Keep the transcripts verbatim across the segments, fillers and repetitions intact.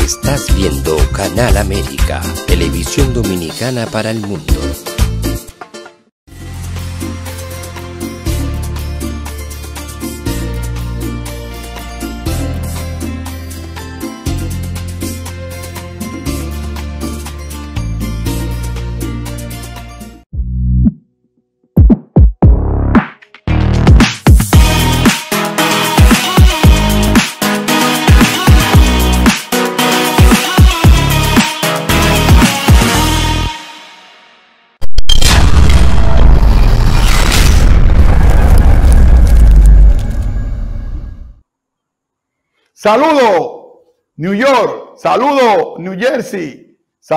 Estás viendo Canal América, televisión dominicana para el mundo. Saludo New York, saludo New Jersey,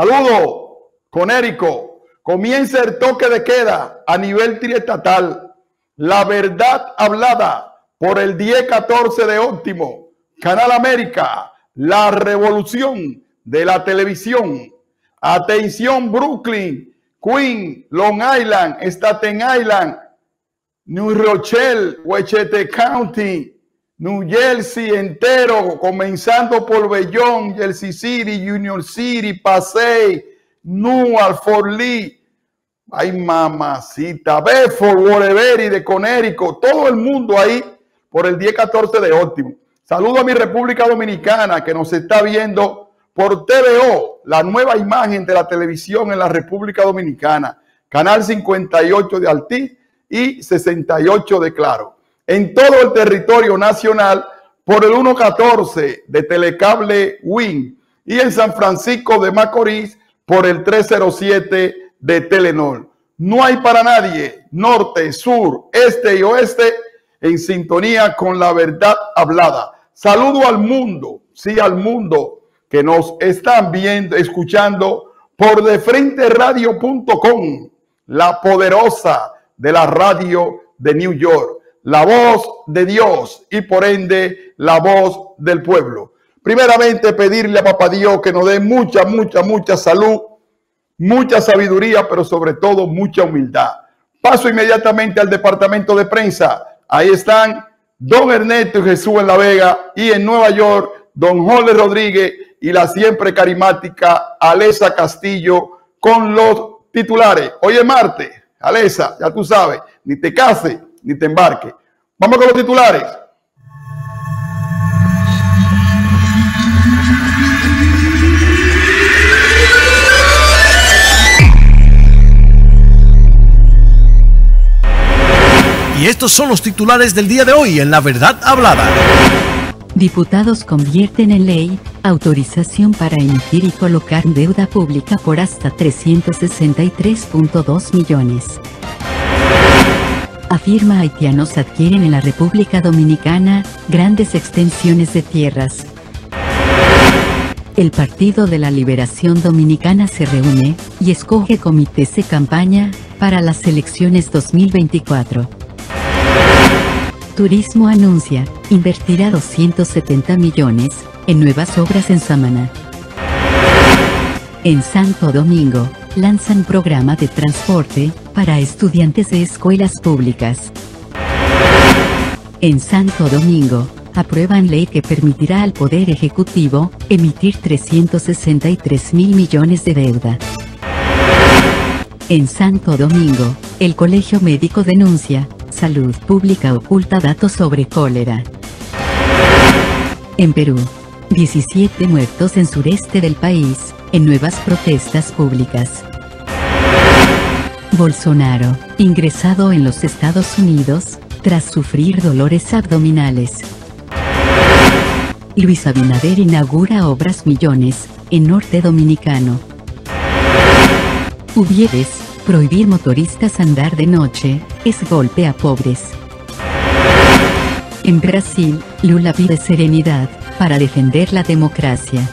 saludo Connecticut. Comienza el toque de queda a nivel triestatal. La verdad hablada por el diez catorce de Óptimo. Canal América, la revolución de la televisión. Atención Brooklyn, Queens, Long Island, Staten Island, New Rochelle, Westchester County, New Jersey entero, comenzando por Bellón, Jersey City, Union City, Passaic, Newark, Fort Lee, ay mamacita, Bedford, Waterbury de Connecticut, todo el mundo ahí por el diez catorce de Óptimo. Saludo a mi República Dominicana que nos está viendo por T V O, la nueva imagen de la televisión en la República Dominicana, canal cincuenta y ocho de Altiz y sesenta y ocho de Claro. En todo el territorio nacional por el uno catorce de Telecable Win y en San Francisco de Macorís por el trescientos siete de Telenor. No hay para nadie, norte, sur, este y oeste, en sintonía con la verdad hablada. Saludo al mundo, sí al mundo que nos están viendo, escuchando por de frente radio punto com, la poderosa de la radio de New York. La voz de Dios y por ende la voz del pueblo. Primeramente pedirle a Papá Dios que nos dé mucha, mucha, mucha salud, mucha sabiduría, pero sobre todo mucha humildad. Paso inmediatamente al departamento de prensa. Ahí están don Ernesto y Jesús en La Vega y en Nueva York, don Jorge Rodríguez y la siempre carismática Alesa Castillo con los titulares. Hoy es martes, Alesa, ya tú sabes, ni te cases ni te embarque. Vamos con los titulares. Y estos son los titulares del día de hoy en La Verdad Hablada. Diputados convierten en ley autorización para emitir y colocar deuda pública por hasta trescientos sesenta y tres punto dos millones. Afirma haitianos adquieren en la República Dominicana grandes extensiones de tierras. El Partido de la Liberación Dominicana se reúne y escoge comités de campaña para las elecciones dos mil veinticuatro. Turismo anuncia invertirá doscientos setenta millones en nuevas obras en Samaná. En Santo Domingo lanzan programa de transporte para estudiantes de escuelas públicas. En Santo Domingo, aprueban ley que permitirá al Poder Ejecutivo emitir trescientos sesenta y tres mil millones de deuda. En Santo Domingo, el Colegio Médico denuncia, Salud Pública oculta datos sobre cólera. En Perú, diecisiete muertos en sureste del país, en nuevas protestas públicas. Bolsonaro, ingresado en los Estados Unidos, tras sufrir dolores abdominales. Luis Abinader inaugura obras millones, en norte dominicano. Uvieres, prohibir motoristas andar de noche, es golpe a pobres. En Brasil, Lula pide serenidad, para defender la democracia.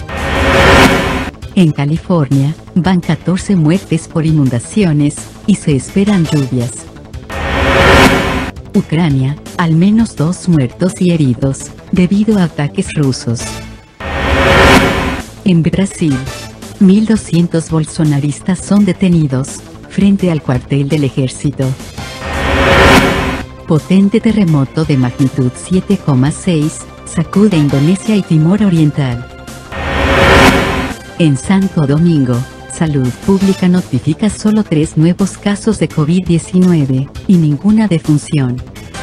En California, van catorce muertes por inundaciones, y se esperan lluvias. Ucrania, al menos dos muertos y heridos, debido a ataques rusos. En Brasil, mil doscientos bolsonaristas son detenidos, frente al cuartel del ejército. Potente terremoto de magnitud siete coma seis, sacude Indonesia y Timor Oriental. En Santo Domingo, Salud Pública notifica solo tres nuevos casos de COVID diecinueve, y ninguna defunción.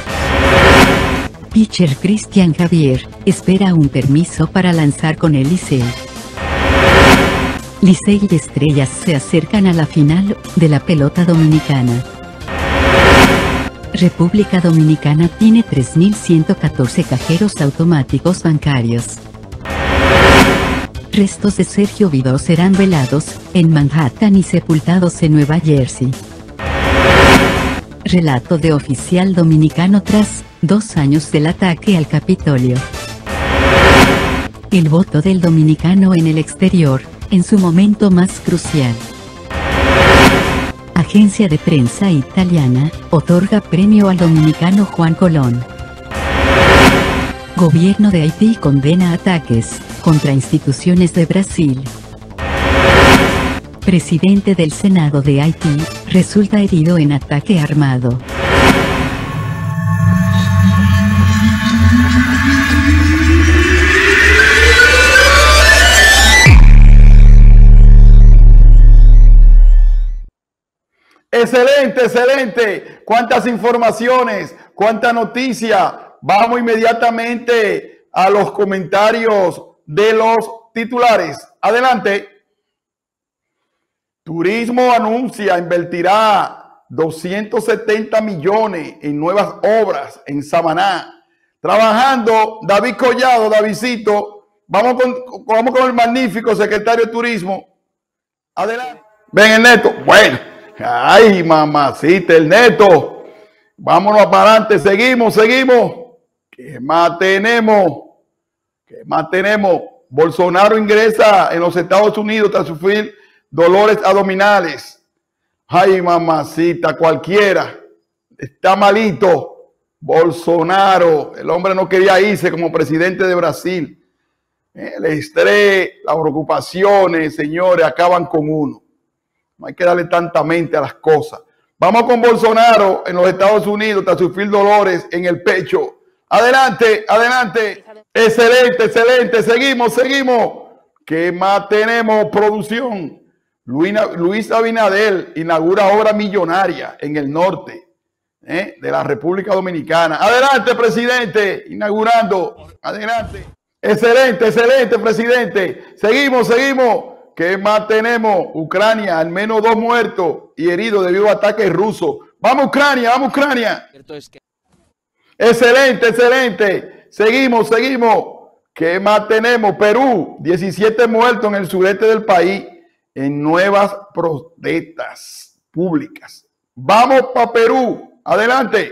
Pitcher Cristian Javier, espera un permiso para lanzar con el Licey. Licey y Estrellas se acercan a la final de la pelota dominicana. República Dominicana tiene tres mil ciento catorce cajeros automáticos bancarios. Restos de Sergio Vidó serán velados en Manhattan y sepultados en Nueva Jersey. Relato de oficial dominicano tras dos años del ataque al Capitolio. El voto del dominicano en el exterior, en su momento más crucial. Agencia de prensa italiana, otorga premio al dominicano Juan Colón. Gobierno de Haití condena ataques contra instituciones de Brasil. Presidente del Senado de Haití, resulta herido en ataque armado. Excelente, excelente. Cuántas informaciones, cuánta noticia. Vamos inmediatamente a los comentarios de los titulares. Adelante. Turismo anuncia, invertirá doscientos setenta millones en nuevas obras en Samaná. Trabajando David Collado, Davidcito. Vamos con, vamos con el magnífico secretario de Turismo. Adelante. Ven el Neto. Bueno. Ay, mamacita, el Neto. Vámonos para adelante. Seguimos, seguimos. ¿Qué más tenemos? ¿Qué más tenemos? Bolsonaro ingresa en los Estados Unidos tras sufrir dolores abdominales. Ay, mamacita, cualquiera. Está malito. Bolsonaro. El hombre no quería irse como presidente de Brasil. El estrés, las preocupaciones, señores, acaban con uno. No hay que darle tanta mente a las cosas. Vamos con Bolsonaro en los Estados Unidos tras sufrir dolores en el pecho. Adelante, adelante. Excelente, excelente. Seguimos, seguimos. ¿Qué más tenemos? Producción. Luis Abinader inaugura obra millonaria en el norte ¿eh? de la República Dominicana. Adelante, presidente. Inaugurando. Adelante. Excelente, excelente, presidente. Seguimos, seguimos. ¿Qué más tenemos? Ucrania, al menos dos muertos y heridos debido a ataques rusos. Vamos Ucrania, vamos Ucrania. Excelente, excelente. Seguimos, seguimos. ¿Qué más tenemos? Perú, diecisiete muertos en el sureste del país en nuevas protestas públicas. Vamos para Perú. Adelante.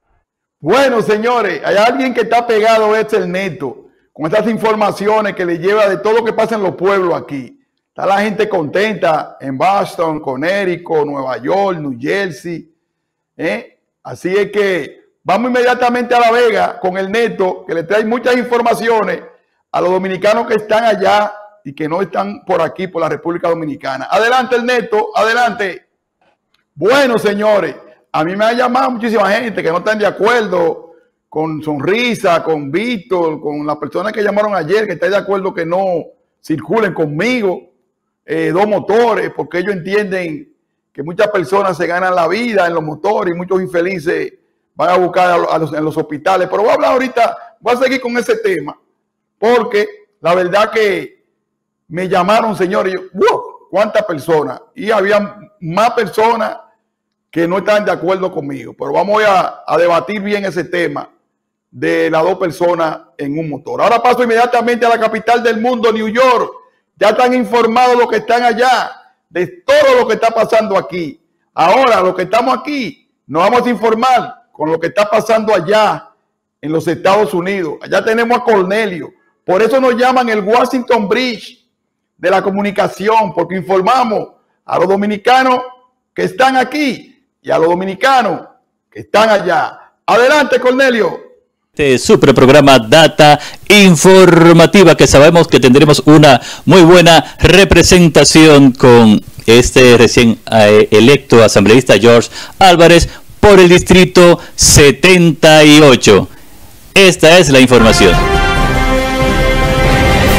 Bueno, señores, hay alguien que está pegado, es el Neto, con estas informaciones que le lleva de todo lo que pasa en los pueblos aquí. Está la gente contenta en Boston, Connecticut, Nueva York, New Jersey. ¿eh? Así es que vamos inmediatamente a La Vega con el Neto, que le trae muchas informaciones a los dominicanos que están allá y que no están por aquí, por la República Dominicana. Adelante el Neto, adelante. Bueno, señores, a mí me ha llamado muchísima gente que no están de acuerdo con Sonrisa, con Víctor, con las personas que llamaron ayer, que están de acuerdo que no circulen conmigo. Eh, dos motores, porque ellos entienden que muchas personas se ganan la vida en los motores y muchos infelices van a buscar a los, a los, en los hospitales. Pero voy a hablar ahorita, voy a seguir con ese tema, porque la verdad que me llamaron, señores, y yo, wow, ¿cuántas personas? Y había más personas que no estaban de acuerdo conmigo. Pero vamos a, a debatir bien ese tema de las dos personas en un motor. Ahora paso inmediatamente a la capital del mundo, New York. Ya están informados los que están allá de todo lo que está pasando aquí. Ahora, los que estamos aquí, nos vamos a informar con lo que está pasando allá en los Estados Unidos. Allá tenemos a Cornelio. Por eso nos llaman el Washington Bridge de la comunicación, porque informamos a los dominicanos que están aquí y a los dominicanos que están allá. Adelante, Cornelio. Su programa Data Informativa, que sabemos que tendremos una muy buena representación con este recién eh, electo asambleísta George Álvarez por el distrito setenta y ocho. Esta es la información.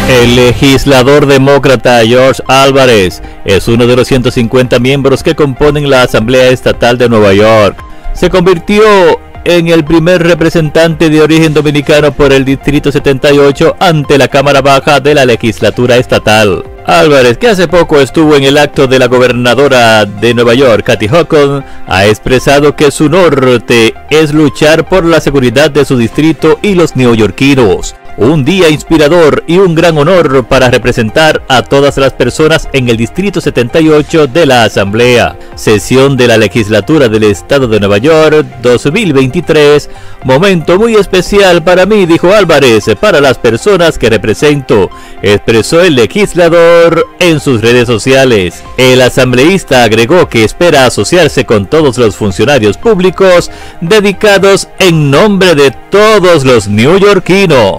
El legislador demócrata George Álvarez es uno de los ciento cincuenta miembros que componen la Asamblea Estatal de Nueva York. Se convirtió en el primer representante de origen dominicano por el Distrito setenta y ocho ante la Cámara Baja de la legislatura estatal. Álvarez, que hace poco estuvo en el acto de la gobernadora de Nueva York, Kathy Hochul, ha expresado que su norte es luchar por la seguridad de su distrito y los neoyorquinos. Un día inspirador y un gran honor para representar a todas las personas en el Distrito setenta y ocho de la Asamblea. Sesión de la Legislatura del Estado de Nueva York dos mil veintitrés. Momento muy especial para mí, dijo Álvarez, para las personas que represento, expresó el legislador en sus redes sociales. El asambleísta agregó que espera asociarse con todos los funcionarios públicos dedicados en nombre de todos los neoyorquinos.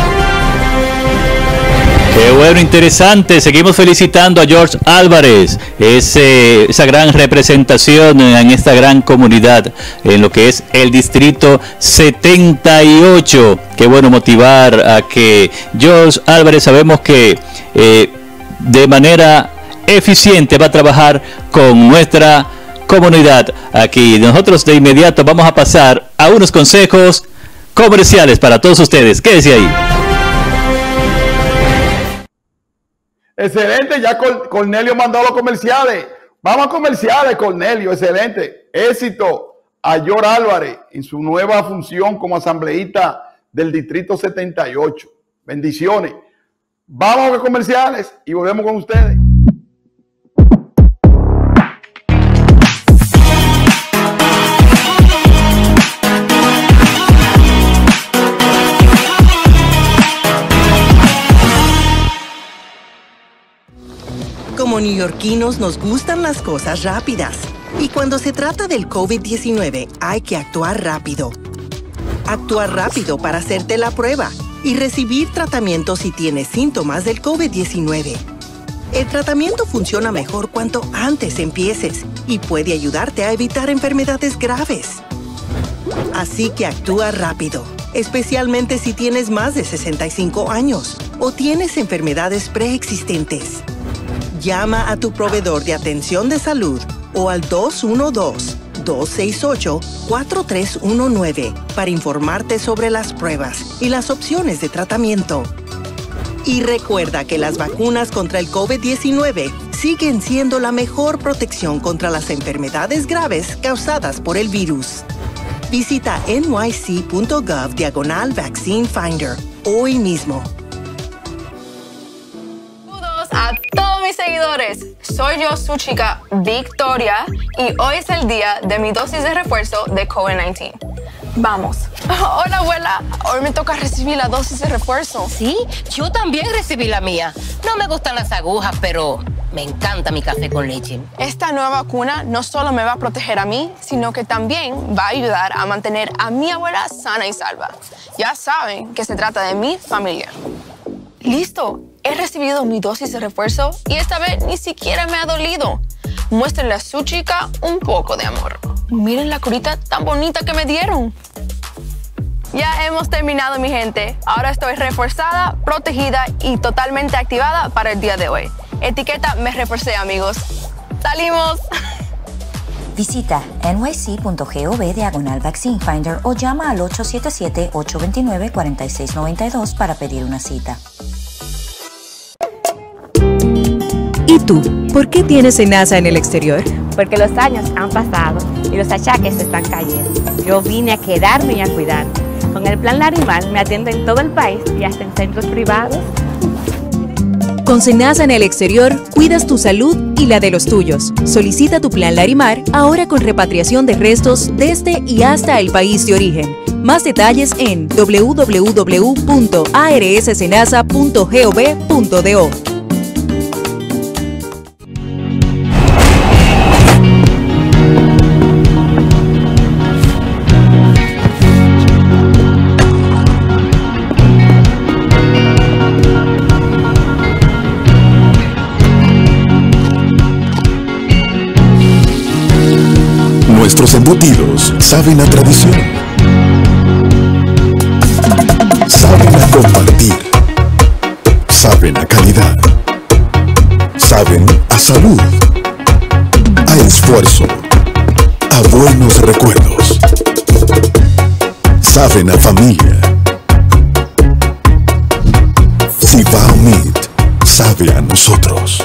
Qué bueno, interesante. Seguimos felicitando a George Álvarez, ese, esa gran representación en esta gran comunidad, en lo que es el Distrito setenta y ocho. Qué bueno motivar a que George Álvarez, sabemos que eh, de manera eficiente va a trabajar con nuestra comunidad. Aquí nosotros de inmediato vamos a pasar a unos consejos comerciales para todos ustedes. Quédese ahí. Excelente, ya Cornelio mandó los comerciales. Vamos a comerciales, Cornelio, excelente. Éxito a George Álvarez en su nueva función como asambleísta del Distrito setenta y ocho. Bendiciones. Vamos a comerciales y volvemos con ustedes. Como neoyorquinos nos gustan las cosas rápidas. Y cuando se trata del COVID diecinueve, hay que actuar rápido. Actuar rápido para hacerte la prueba y recibir tratamiento si tienes síntomas del COVID diecinueve. El tratamiento funciona mejor cuanto antes empieces y puede ayudarte a evitar enfermedades graves. Así que actúa rápido, especialmente si tienes más de sesenta y cinco años o tienes enfermedades preexistentes. Llama a tu proveedor de atención de salud o al dos uno dos, dos seis ocho, cuatro tres uno nueve para informarte sobre las pruebas y las opciones de tratamiento. Y recuerda que las vacunas contra el COVID diecinueve siguen siendo la mejor protección contra las enfermedades graves causadas por el virus. Visita N Y C punto gov diagonal Vaccine Finder hoy mismo. A todos mis seguidores, soy yo su chica Victoria y hoy es el día de mi dosis de refuerzo de COVID diecinueve. Vamos. Hola abuela, hoy me toca recibir la dosis de refuerzo. Sí, yo también recibí la mía. No me gustan las agujas, pero me encanta mi café con leche. Esta nueva vacuna no solo me va a proteger a mí, sino que también va a ayudar a mantener a mi abuela sana y salva. Ya saben que se trata de mi familia. ¡Listo! He recibido mi dosis de refuerzo y esta vez ni siquiera me ha dolido. Muéstrenle a su chica un poco de amor. Miren la curita tan bonita que me dieron. Ya hemos terminado, mi gente. Ahora estoy reforzada, protegida y totalmente activada para el día de hoy. Etiqueta me reforcé, amigos. ¡Salimos! Visita N Y C punto gov diagonal Vaccine Finder o llama al ocho siete siete, ocho dos nueve, cuatro seis nueve dos para pedir una cita. ¿Y tú? ¿Por qué tienes SENASA en el exterior? Porque los años han pasado y los achaques se están cayendo. Yo vine a quedarme y a cuidarme. Con el plan Larimar me atiendo en todo el país y hasta en centros privados. Con SENASA en el exterior, cuidas tu salud y la de los tuyos. Solicita tu plan Larimar ahora con repatriación de restos desde y hasta el país de origen. Más detalles en w w w punto a r s senasa punto gov punto do. Nuestros embutidos saben a tradición, saben a compartir, saben salud, a esfuerzo, a buenos recuerdos. Saben a familia. Cibao Meat sabe a nosotros.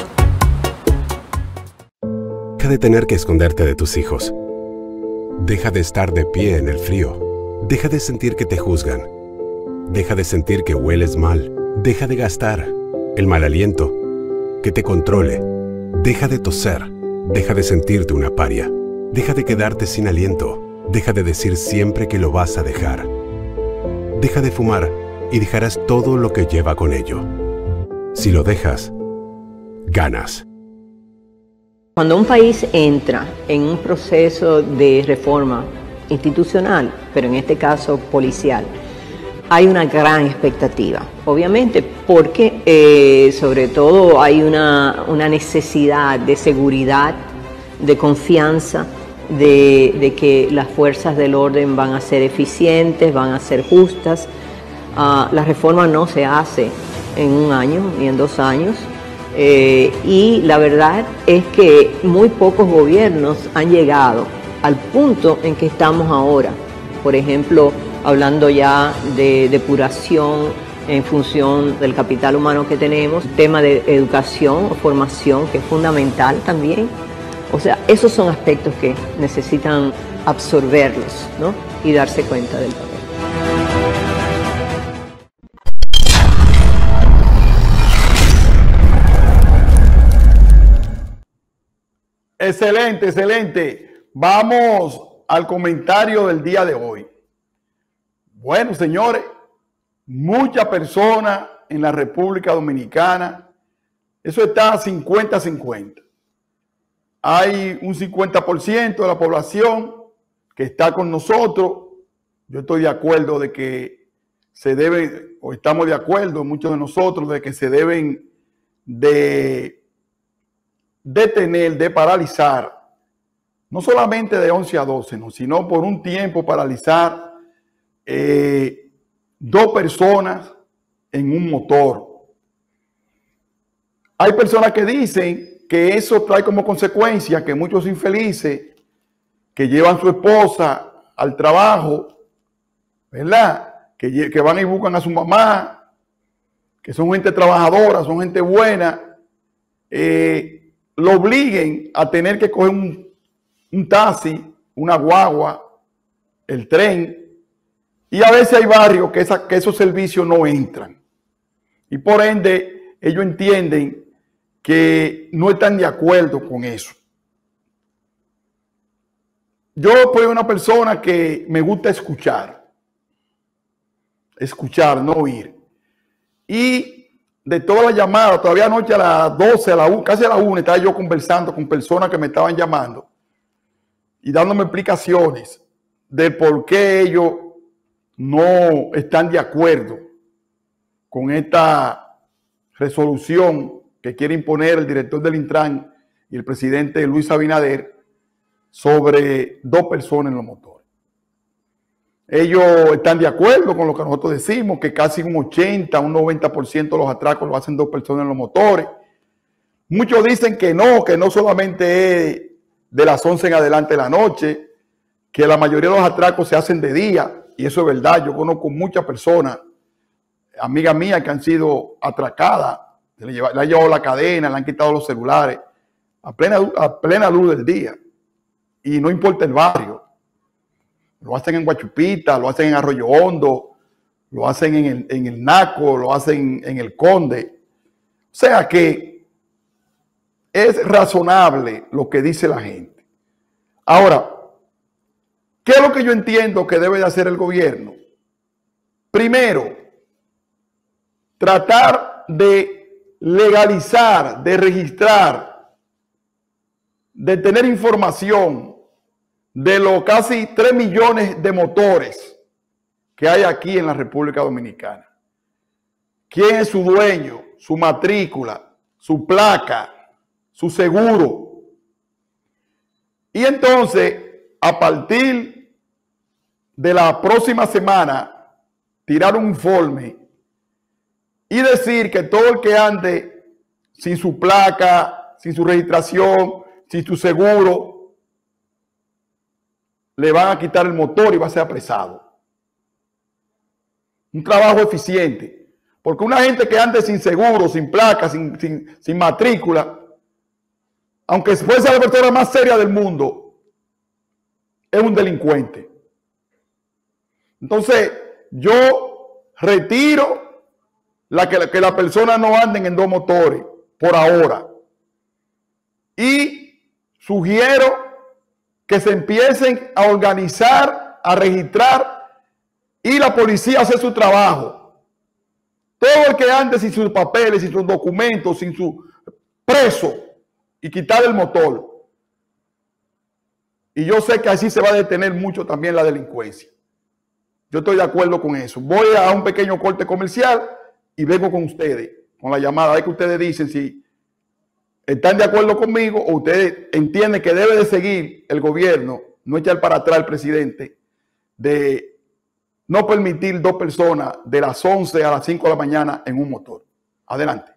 Deja de tener que esconderte de tus hijos. Deja de estar de pie en el frío. Deja de sentir que te juzgan. Deja de sentir que hueles mal. Deja de gastar el mal aliento que te controle. Deja de toser. Deja de sentirte una paria. Deja de quedarte sin aliento. Deja de decir siempre que lo vas a dejar. Deja de fumar y dejarás todo lo que lleva con ello. Si lo dejas, ganas. Cuando un país entra en un proceso de reforma institucional, pero en este caso policial, hay una gran expectativa, obviamente, porque eh, sobre todo hay una, una necesidad de seguridad, de confianza, de, de que las fuerzas del orden van a ser eficientes, van a ser justas. Uh, la reforma no se hace en un año ni en dos años. Eh, y la verdad es que muy pocos gobiernos han llegado al punto en que estamos ahora. Por ejemplo, hablando ya de depuración en función del capital humano que tenemos, tema de educación o formación, que es fundamental también. O sea, esos son aspectos que necesitan absorberlos, ¿no? Y darse cuenta del papel. Excelente, excelente. Vamos al comentario del día de hoy. Bueno, señores, muchas personas en la República Dominicana, eso está cincuenta a cincuenta. Hay un cincuenta por ciento de la población que está con nosotros. Yo estoy de acuerdo de que se debe, o estamos de acuerdo, muchos de nosotros, de que se deben de detener, de paralizar, no solamente de once a doce, no, sino por un tiempo paralizar eh, dos personas en un motor. Hay personas que dicen que eso trae como consecuencia que muchos infelices que llevan a su esposa al trabajo, ¿verdad? Que, que van y buscan a su mamá, que son gente trabajadora, son gente buena, eh, lo obliguen a tener que coger un, un taxi, una guagua, el tren, y a veces hay barrios que, esa, que esos servicios no entran. Y por ende, ellos entienden que no están de acuerdo con eso. Yo soy una persona que me gusta escuchar, escuchar, no oír. Y de todas las llamadas, todavía anoche a las doce, a la una, casi a la una, estaba yo conversando con personas que me estaban llamando y dándome explicaciones de por qué ellos no están de acuerdo con esta resolución que quiere imponer el director del Intran y el presidente Luis Abinader sobre dos personas en los motores. Ellos están de acuerdo con lo que nosotros decimos, que casi un ochenta, un noventa por ciento de los atracos lo hacen dos personas en los motores. Muchos dicen que no, que no solamente es de las once en adelante de la noche, que la mayoría de los atracos se hacen de día, y eso es verdad. Yo conozco muchas personas, amigas mías, que han sido atracadas, le, lleva, le han llevado la cadena, le han quitado los celulares, a plena, a plena luz del día, y no importa el barrio. Lo hacen en Guachupita, lo hacen en Arroyo Hondo, lo hacen en el, en el Naco, lo hacen en el Conde. O sea que es razonable lo que dice la gente. Ahora, ¿qué es lo que yo entiendo que debe de hacer el gobierno? Primero, tratar de legalizar, de registrar, de tener información de los casi tres millones de motores que hay aquí en la República Dominicana. ¿Quién es su dueño? Su matrícula, su placa, su seguro. Y entonces, a partir de la próxima semana, tirar un informe y decir que todo el que ande sin su placa, sin su registración, sin su seguro, le van a quitar el motor y va a ser apresado. Un trabajo eficiente. Porque una gente que ande sin seguro, sin placa, sin, sin, sin matrícula, aunque fuese la persona más seria del mundo, es un delincuente. Entonces, yo retiro la que, que las personas no anden en dos motores por ahora. Y sugiero que se empiecen a organizar, a registrar y la policía hace su trabajo. Todo el que ande sin sus papeles, sin sus documentos, sin su preso y quitar el motor. Y yo sé que así se va a detener mucho también la delincuencia. Yo estoy de acuerdo con eso. Voy a un pequeño corte comercial y vengo con ustedes, con la llamada. Hay que ustedes dicen si están de acuerdo conmigo o ustedes entienden que debe de seguir el gobierno, no echar para atrás al presidente, de no permitir dos personas de las once a las cinco de la mañana en un motor. Adelante.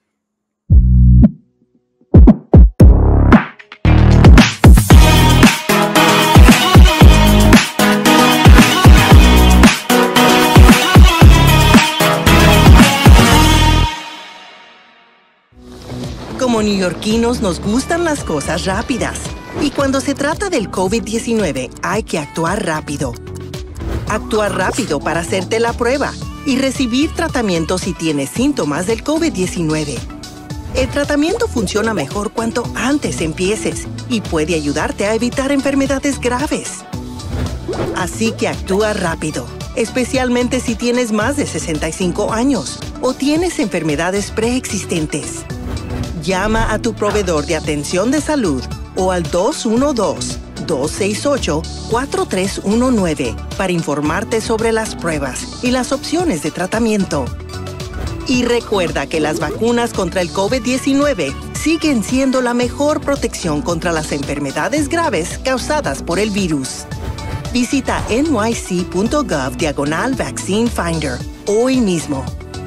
Como neoyorquinos nos gustan las cosas rápidas. Y cuando se trata del COVID diecinueve, hay que actuar rápido. Actuar rápido para hacerte la prueba y recibir tratamiento si tienes síntomas del COVID diecinueve. El tratamiento funciona mejor cuanto antes empieces y puede ayudarte a evitar enfermedades graves. Así que actúa rápido, especialmente si tienes más de sesenta y cinco años o tienes enfermedades preexistentes. Llama a tu proveedor de atención de salud o al dos uno dos, dos seis ocho, cuatro tres uno nueve para informarte sobre las pruebas y las opciones de tratamiento. Y recuerda que las vacunas contra el COVID diecinueve siguen siendo la mejor protección contra las enfermedades graves causadas por el virus. Visita N Y C punto gov diagonal Vaccine Finder hoy mismo.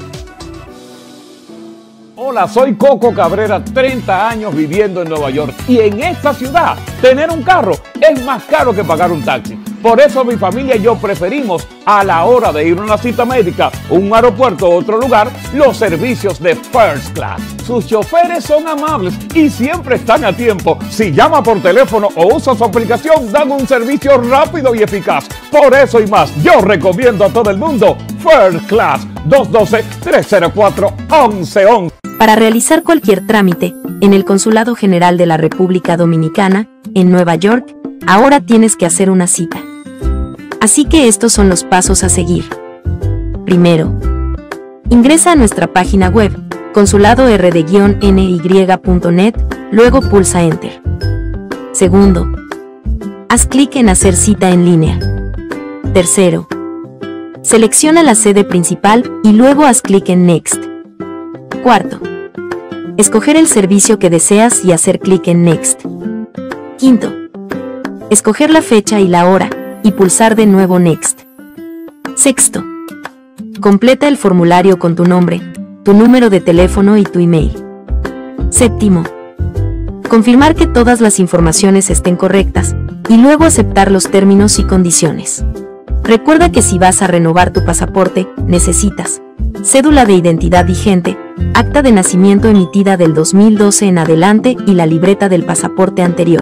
Hola, soy Coco Cabrera, treinta años viviendo en Nueva York. Y en esta ciudad, tener un carro es más caro que pagar un taxi. Por eso mi familia y yo preferimos, a la hora de ir a una cita médica, un aeropuerto o otro lugar, los servicios de First Class. Sus choferes son amables y siempre están a tiempo. Si llama por teléfono o usa su aplicación, dan un servicio rápido y eficaz. Por eso y más, yo recomiendo a todo el mundo First Class. dos uno dos, tres cero cuatro, once once. Para realizar cualquier trámite en el Consulado General de la República Dominicana, en Nueva York, ahora tienes que hacer una cita. Así que estos son los pasos a seguir. Primero, ingresa a nuestra página web, consulado r d guion n y punto net, luego pulsa Enter. Segundo, haz clic en Hacer cita en línea. Tercero, selecciona la sede principal y luego haz clic en Next. Cuarto, escoger el servicio que deseas y hacer clic en Next. Quinto, escoger la fecha y la hora y pulsar de nuevo Next. Sexto, completa el formulario con tu nombre, tu número de teléfono y tu email. Séptimo, confirmar que todas las informaciones estén correctas y luego aceptar los términos y condiciones. Recuerda que si vas a renovar tu pasaporte, necesitas cédula de identidad vigente, acta de nacimiento emitida del dos mil doce en adelante y la libreta del pasaporte anterior.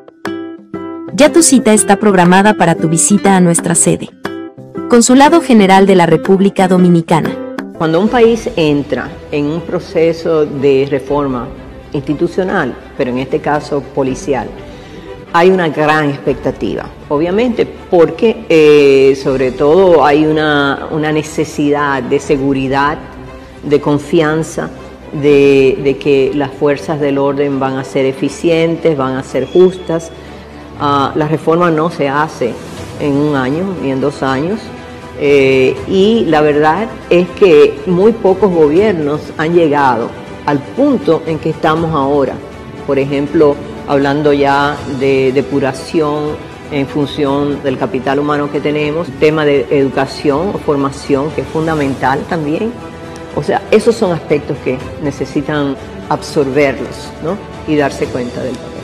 Ya tu cita está programada para tu visita a nuestra sede. Consulado General de la República Dominicana. Cuando un país entra en un proceso de reforma institucional, pero en este caso policial, hay una gran expectativa, obviamente, porque eh, sobre todo hay una, una necesidad de seguridad, de confianza, de, de que las fuerzas del orden van a ser eficientes, van a ser justas. Uh, la reforma no se hace en un año ni en dos años, eh, y la verdad es que muy pocos gobiernos han llegado al punto en que estamos ahora. Por ejemplo, hablando ya de depuración en función del capital humano que tenemos, tema de educación o formación que es fundamental también. O sea, esos son aspectos que necesitan absorberlos, ¿no? Y darse cuenta del papel.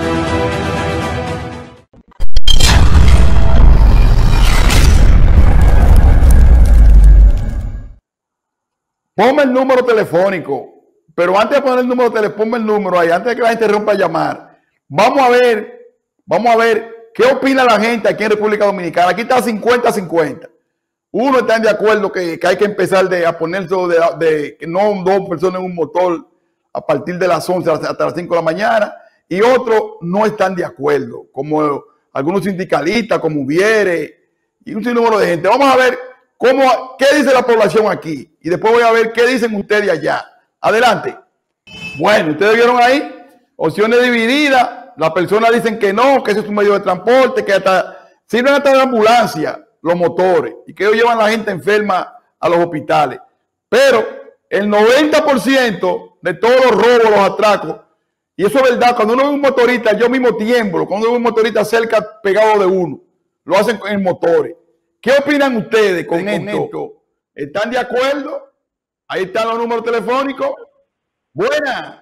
Ponme el número telefónico, pero antes de poner el número telefónico, ponme el número ahí, antes de que la gente rompa a llamar. Vamos a ver, vamos a ver qué opina la gente aquí en República Dominicana. Aquí está cincuenta a cincuenta. Uno está de acuerdo que, que hay que empezar de, a ponerse de, de que no dos personas en un motor a partir de las once hasta las cinco de la mañana, y otros no están de acuerdo, como algunos sindicalistas, como Viere, y un sinnúmero de gente. Vamos a ver cómo, qué dice la población aquí, y después voy a ver qué dicen ustedes allá. Adelante. Bueno, ustedes vieron ahí, opciones divididas, las personas dicen que no, que ese es un medio de transporte, que hasta sirven hasta de ambulancia los motores, y que ellos llevan a la gente enferma a los hospitales. Pero el noventa por ciento de todos los robos, los atracos, y eso es verdad, cuando uno ve un motorista, yo mismo tiemblo, cuando uno ve un motorista cerca pegado de uno, lo hacen en motores. ¿Qué opinan ustedes con, con esto? esto? ¿Están de acuerdo? Ahí están los números telefónicos. Buena.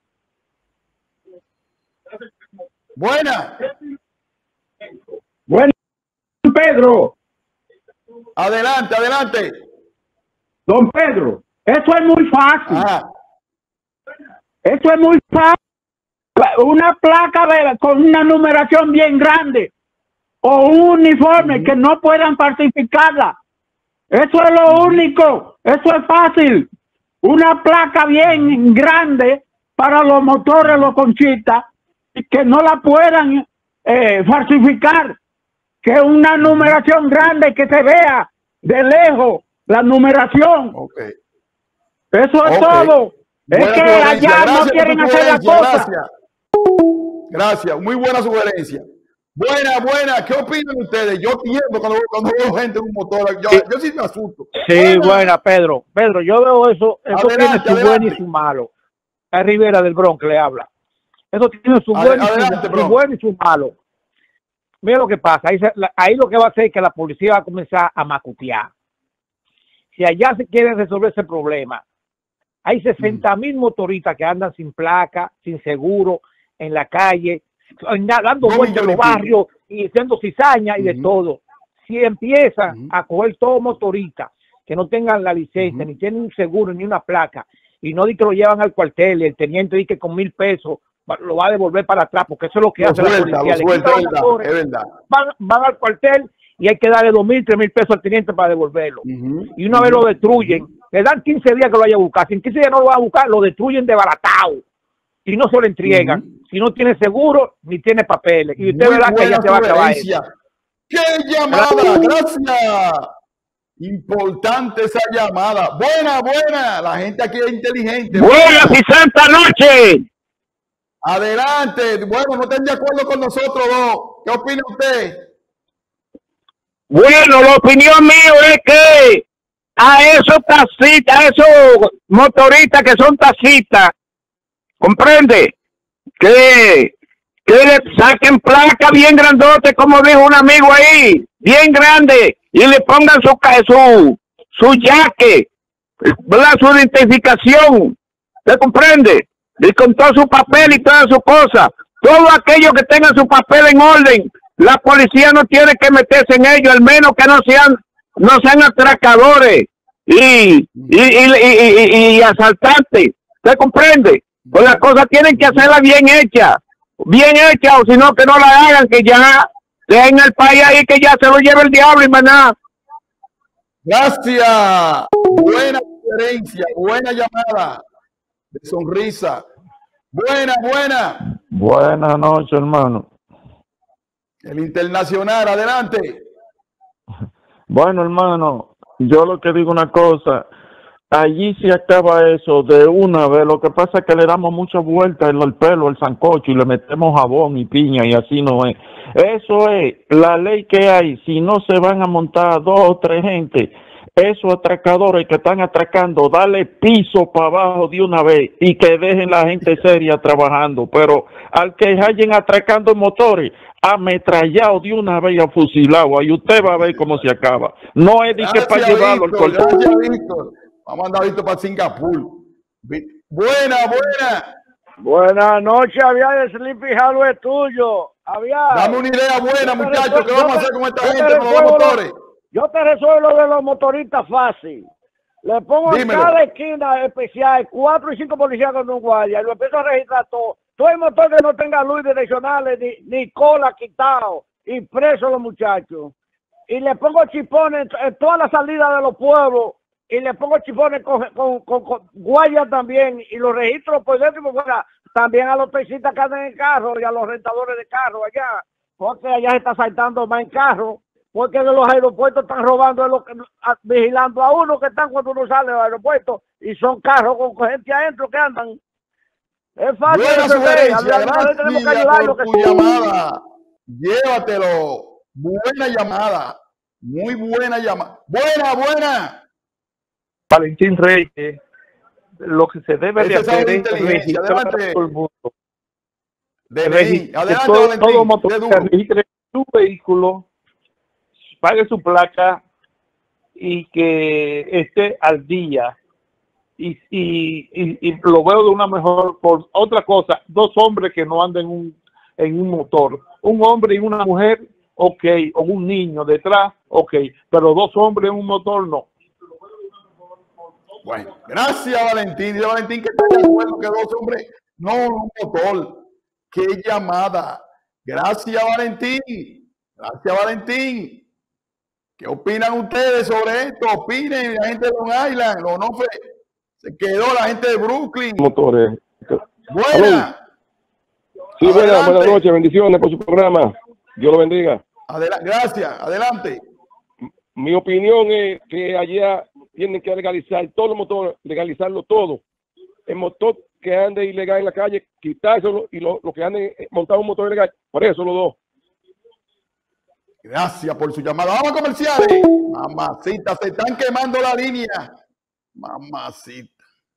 Buena. Bueno, Pedro. Adelante, adelante. Don Pedro, eso es muy fácil. Ajá. Eso es muy fácil. Una placa de, con una numeración bien grande o un uniforme uh-huh. que no puedan falsificarla. Eso es lo uh-huh. único. Eso es fácil. Una placa bien grande para los motores, los conchistas, que no la puedan eh, falsificar. Que una numeración grande que se vea de lejos la numeración. Okay. Eso es okay. todo. Es que allá no quieren hacer las cosas. Gracias. Gracias, muy buena sugerencia. Buena, buena. ¿Qué opinan ustedes? Yo tiempo cuando, cuando veo gente en un motor. Yo sí, yo sí me asusto. Sí, buena. buena, Pedro. Pedro, yo veo eso. Eso adelante, tiene su adelante. bueno y su malo. A Rivera del Bronx le habla. Eso tiene su bueno, adelante, y, su, su bueno y su malo. Mira lo que pasa. Ahí, se, ahí lo que va a hacer es que la policía va a comenzar a macutear. Si allá se quiere resolver ese problema, hay sesenta mil mm. motoristas que andan sin placa, sin seguro, en la calle, dando vueltas en los barrios y haciendo cizaña y uh-huh. de todo. Si empiezan uh-huh. a coger todos motoristas que no tengan la licencia, uh-huh. ni tienen un seguro, ni una placa, y no di que lo llevan al cuartel y el teniente dice que con mil pesos lo va a devolver para atrás, porque eso es lo que lo hace suelta, la policía. Suelta, es verdad, es verdad. Van, van al cuartel y hay que darle dos mil, tres mil pesos al teniente para devolverlo. Uh-huh. Y una uh-huh. vez lo destruyen, le dan quince días que lo vaya a buscar. Si en quince días no lo va a buscar, lo destruyen de baratao. Y no se lo entregan. Uh-huh. Si no tiene seguro, ni tiene papeles. Y usted verá que ya se va a acabar eso. ¡Qué llamada! ¡Gracias! Importante esa llamada. Buena, buena. La gente aquí es inteligente. Buenas y santa noche. Adelante. Bueno, no estén de acuerdo con nosotros dos. ¿Qué opina usted? Bueno, la opinión mía es que a esos taxistas, a esos motoristas que son taxistas, comprende, que, que le saquen placa bien grandote, como dijo un amigo ahí, bien grande, y le pongan su su, su yaque, ¿verdad? Su identificación, ¿se comprende? Y con todo su papel y todas sus cosas, todo aquello que tenga su papel en orden, la policía no tiene que meterse en ello, al menos que no sean, no sean atracadores y, y, y, y, y, y asaltantes, ¿se comprende? Pues las cosas tienen que hacerlas bien hechas, bien hechas, o si no que no la hagan, que ya dejen el país ahí, que ya se lo lleve el diablo y más nada. Gracias, buena sugerencia, buena llamada, de sonrisa, buena, buena. Buenas noches, hermano. El internacional, adelante. Bueno, hermano, yo lo que digo una cosa, allí se acaba eso de una vez. Lo que pasa es que le damos mucha vuelta en el pelo, el sancocho, y le metemos jabón y piña, y así no es. Eso es la ley que hay. Si no se van a montar dos o tres gente, esos atracadores que están atracando, dale piso para abajo de una vez y que dejen la gente seria trabajando. Pero al que hayan atracando motores, ametrallado de una vez, a fusilado, ahí usted va a ver cómo se acaba. No es de que para llevarlo al cuerpo. Vamos a andar listo para Singapur. Buena, buena. Buenas noches, había de Sleepy Hollow es tuyo. Había. Dame una idea buena, muchachos. ¿Qué vamos a hacer con esta gente, con los motores? Yo te resuelvo lo de los motoristas fácil. Le pongo Dímelo. en cada esquina especial cuatro y cinco policías con un guardia y lo empiezo a registrar todo. Todo el motor que no tenga luz direccionales ni, ni cola quitado y preso los muchachos. Y le pongo chipones en, en todas las salidas de los pueblos y le pongo chipones con, con, con, con guardias también y los registro por dentro y por fuera. También a los taxistas que andan en carro y a los rentadores de carro allá, porque allá se está saltando más en carro. Porque de los aeropuertos están robando, de los, a, vigilando a uno que están cuando uno sale del aeropuerto y son carros con gente adentro que andan. Es fácil. Buena sugerencia, gracias tenemos que ayudarlo, por tu que llamada. Llévatelo. Buena llamada. Muy buena llamada. Buena, buena. Valentín Reyes, lo que se debe de Ese hacer sabe es de inteligencia. registrar a Adelante. todo el mundo. De Regis- Adelante, que todo, Valentín. todo motor Qué que duro. registre su vehículo, pague su placa y que esté al día. Y, y, y, y lo veo de una mejor por otra cosa, dos hombres que no anden en un, en un motor, un hombre y una mujer, ok, o un niño detrás, ok, pero dos hombres en un motor no. Bueno, gracias Valentín. Dice Valentín que está de acuerdo que dos hombres, no un motor. Qué llamada. Gracias Valentín. Gracias Valentín. ¿Qué opinan ustedes sobre esto? Opinen, la gente de Long Island, los Onofre. Se quedó la gente de Brooklyn. Motores. Buena. Sí, buenas, Adelante. buenas noches, bendiciones por su programa. Dios lo bendiga. Adela- gracias, adelante. Mi opinión es que allá tienen que legalizar todos los motores, legalizarlo todo. El motor que ande ilegal en la calle, quitárselo, y lo, lo que ande montado un motor ilegal, por eso los dos. Gracias por su llamada. Vamos a comerciales. Mamacita, se están quemando la línea. Mamacita.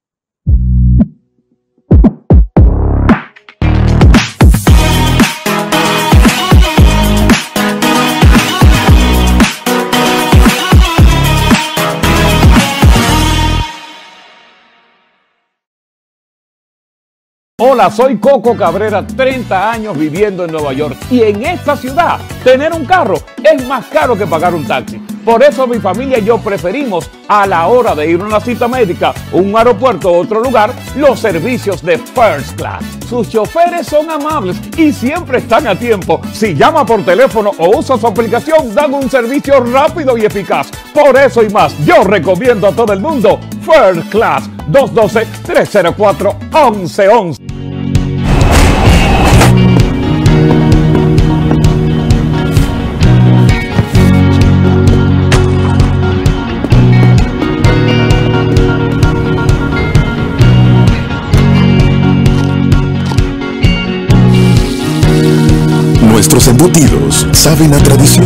Hola, soy Coco Cabrera, treinta años viviendo en Nueva York y en esta ciudad tener un carro es más caro que pagar un taxi. Por eso mi familia y yo preferimos a la hora de ir a una cita médica, un aeropuerto o otro lugar, los servicios de First Class. Sus choferes son amables y siempre están a tiempo. Si llama por teléfono o usa su aplicación, dan un servicio rápido y eficaz. Por eso y más, yo recomiendo a todo el mundo First Class. Dos uno dos, tres cero cuatro, once once. Nuestros embutidos saben a tradición,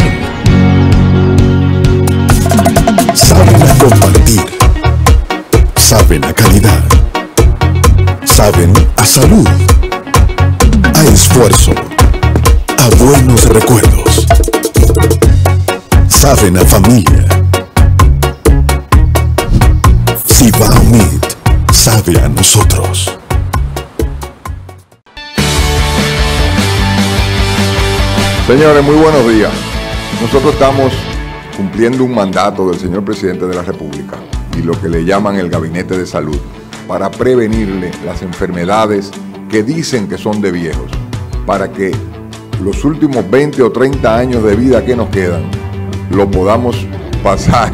saben a compartir, saben a calidad, saben a salud, a esfuerzo, a buenos recuerdos, saben a familia. Cibao Meat sabe a nosotros. Señores, muy buenos días. Nosotros estamos cumpliendo un mandato del señor presidente de la República y lo que le llaman el Gabinete de Salud para prevenirle las enfermedades que dicen que son de viejos, para que los últimos veinte o treinta años de vida que nos quedan lo podamos pasar,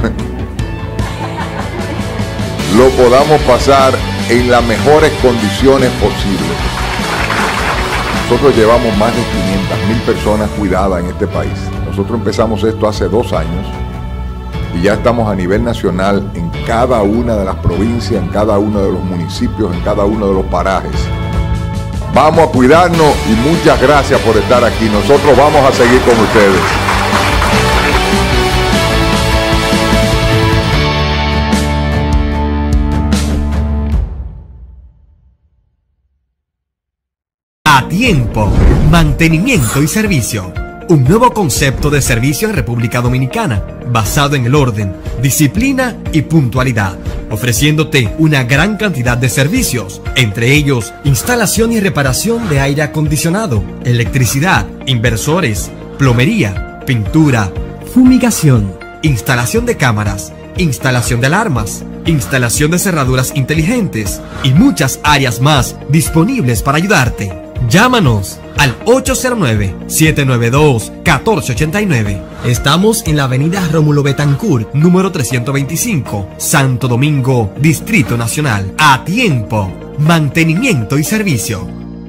lo podamos pasar en las mejores condiciones posibles. Nosotros llevamos más de quinientas mil personas cuidadas en este país. Nosotros empezamos esto hace dos años y ya estamos a nivel nacional en cada una de las provincias, en cada uno de los municipios, en cada uno de los parajes. Vamos a cuidarnos y muchas gracias por estar aquí. Nosotros vamos a seguir con ustedes. A tiempo, mantenimiento y servicio. Un nuevo concepto de servicio en República Dominicana, basado en el orden, disciplina y puntualidad. ofreciéndote una gran cantidad de servicios, entre ellos instalación y reparación de aire acondicionado, electricidad, inversores, plomería, pintura, fumigación, instalación de cámaras, instalación de alarmas, instalación de cerraduras inteligentes y muchas áreas más disponibles para ayudarte. Llámanos al ocho cero nueve, siete nueve dos, uno cuatro ocho nueve. Estamos en la avenida Rómulo Betancourt, número trescientos veinticinco, Santo Domingo, Distrito Nacional. A tiempo, mantenimiento y servicio.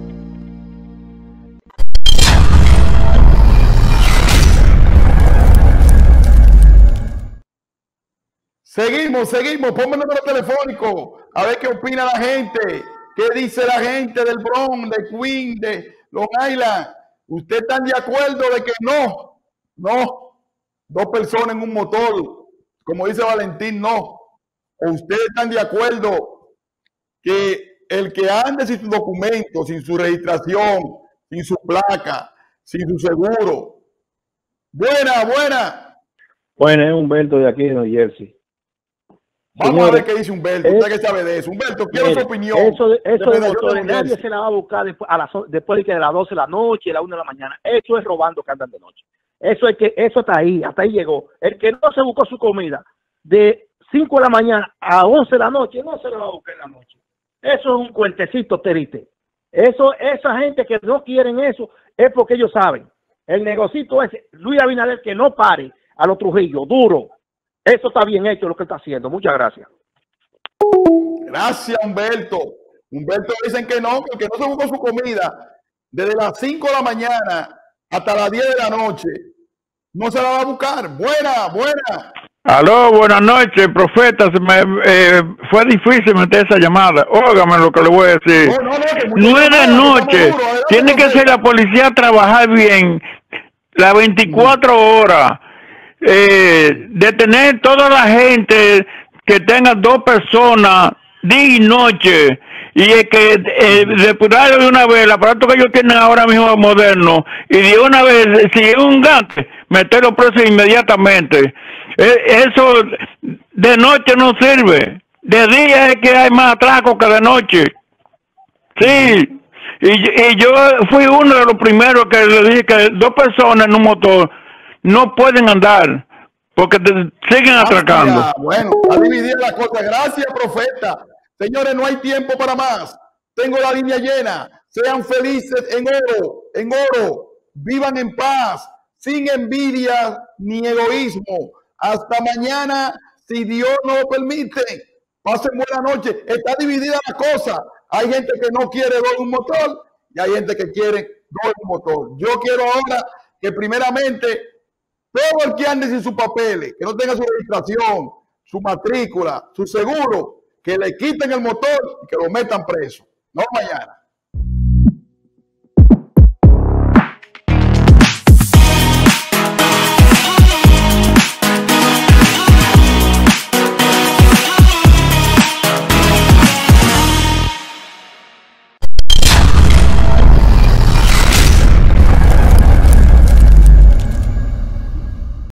Seguimos, seguimos, ponme el número telefónico, a ver qué opina la gente, qué dice la gente del Bronx, de Queens, de Long Island. ¿Ustedes están de acuerdo de que no, no, dos personas en un motor, como dice Valentín, no? ¿O ustedes están de acuerdo que el que ande sin su documento, sin su registración, sin su placa, sin su seguro? Buena, buena. Bueno, es Humberto de aquí de New Jersey. Vamos Señores, a ver qué dice Humberto. Usted que sabe de eso. Humberto, quiero mire, su opinión. Eso de, eso de de motores, de nadie se la va a buscar después, a las, después de que de las doce de la noche, la una de la mañana. Eso es robando que andan de noche. Eso es que eso está ahí, hasta ahí llegó. El que no se buscó su comida de cinco de la mañana a once de la noche, no se la va a buscar en la noche. Eso es un cuentecito triste. Eso, esa gente que no quieren eso es porque ellos saben. El negocito ese, Luis Abinader, que no pare a los Trujillo, duro. Eso está bien hecho lo que está haciendo. Muchas gracias. Gracias, Humberto. Humberto dicen que no, que el que no se buscó su comida desde las cinco de la mañana hasta las diez de la noche, no se la va a buscar. Buena, buena. Aló, buenas noches, profeta. Se me, eh, fue difícil meter esa llamada. Óigame lo que le voy a decir. No, no, no, Nueve de noche. Tiene que ser la policía a trabajar bien las veinticuatro horas. Eh, detener toda la gente que tenga dos personas día y noche, y es que eh, depurarlo de una vez el aparato que ellos tienen ahora mismo moderno, y de una vez, si es un gante, meterlo preso inmediatamente. Eh, eso de noche no sirve, de día es que hay más atracos que de noche. Sí, y, y yo fui uno de los primeros que le dije que dos personas en un motor no pueden andar porque te siguen atracando. Ah, bueno, a dividir la cosa. Gracias, profeta. Señores, no hay tiempo para más. Tengo la línea llena. Sean felices en oro, en oro. Vivan en paz, sin envidia ni egoísmo. Hasta mañana, si Dios nos lo permite. Pasen buena noche. Está dividida la cosa. Hay gente que no quiere dos en un motor y hay gente que quiere dos en un motor. Yo quiero ahora que primeramente todo el que ande sin sus papeles, que no tenga su registración, su matrícula, su seguro, que le quiten el motor y que lo metan preso. No mañana.